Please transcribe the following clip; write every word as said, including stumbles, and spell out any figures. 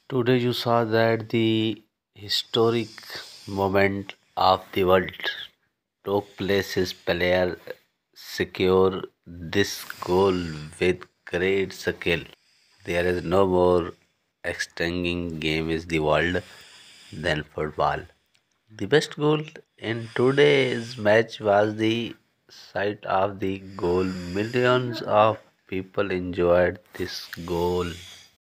Today you saw that the historic moment of the world took place. His player secure this goal with great skill. There is no more exciting game in the world than football. The best goal in today's match was the sight of the goal. Millions of people enjoyed this goal.